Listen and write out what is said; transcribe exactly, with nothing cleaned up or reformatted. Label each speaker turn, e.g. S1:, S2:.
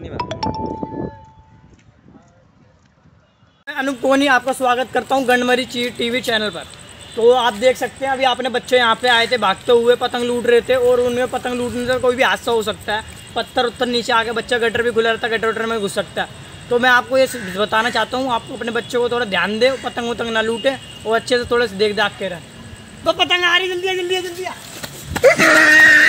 S1: नहीं मैं।
S2: अनूप कोहनी आपका स्वागत करता हूं गंडमरी टीवी चैनल पर। तो आप देख सकते हैं अभी आपने बच्चे यहां पे आए थे, भागते हुए पतंग लूट रहे थे और उनमें पतंग लूटने से कोई भी हादसा हो सकता है। पत्थर उत्तर नीचे आके बच्चा गटर भी खुला रहता है, गटर वटर में घुस सकता है। तो मैं आपको ये बताना चाहता हूँ, आप अपने बच्चे को थोड़ा ध्यान दें, पतंग वतंग ना लूटें और अच्छे से थोड़े से देख दाख के रहें। तो पतंग आ रही, जल्दी जल्दी जल्दी।